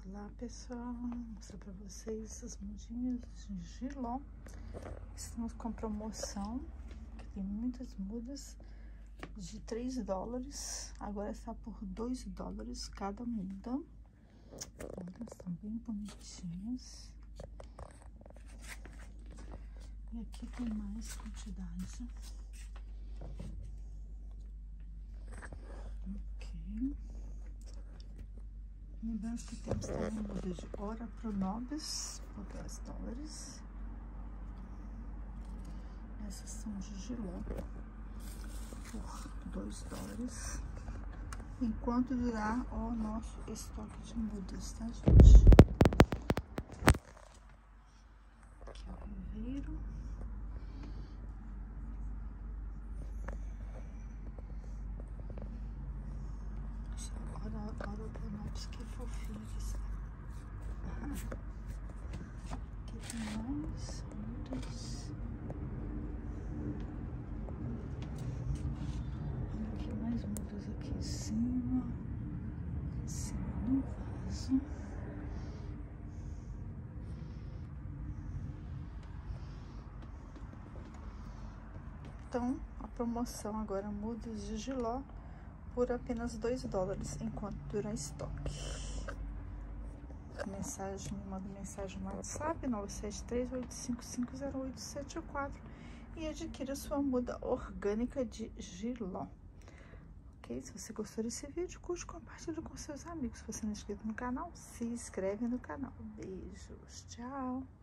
Olá pessoal, vou mostrar pra vocês essas mudinhas de Giló. Estamos com promoção, que tem muitas mudas de $3, agora está por $2 cada muda. Olha, estão bem bonitinhas. E aqui tem mais quantidade. Ok. Lembrando que temos também muda de Ora Pro Nobis por $10. Essas são de Giló por $2. Enquanto durar o nosso estoque de mudas, tá, gente? Aqui é o viveiro. Ora Pro Nobis, que fofinho que está. Aqui tem mais mudas. Olha aqui, mais mudas aqui em cima no vaso. Então, a promoção agora, mudas de Giló por apenas $2, enquanto durar estoque. Mensagem, me manda mensagem no WhatsApp 973-855-0874 e adquira sua muda orgânica de Giló. Ok? Se você gostou desse vídeo, curte, compartilhe com seus amigos. Se você não é inscrito no canal, se inscreve no canal. Beijos, tchau!